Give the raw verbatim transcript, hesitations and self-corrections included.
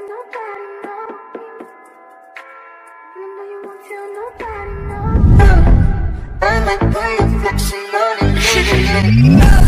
nobody know. Even though you won't tell nobody know. I'm like, I'm flexing on it.